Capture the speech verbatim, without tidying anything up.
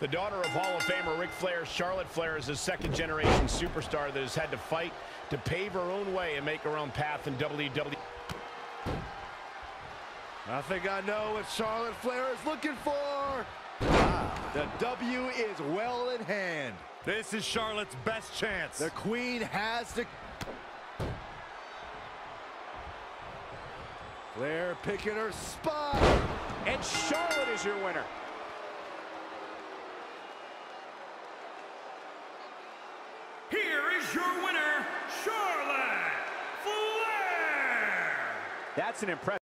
The daughter of Hall of Famer Ric Flair, Charlotte Flair, is a second-generation superstar that has had to fight to pave her own way and make her own path in W W E. I think I know what Charlotte Flair is looking for. Ah, the W is well in hand. This is Charlotte's best chance. The Queen has to... Flair picking her spot. And Charlotte is your winner. Here is your winner, Charlotte Flair. That's an impressive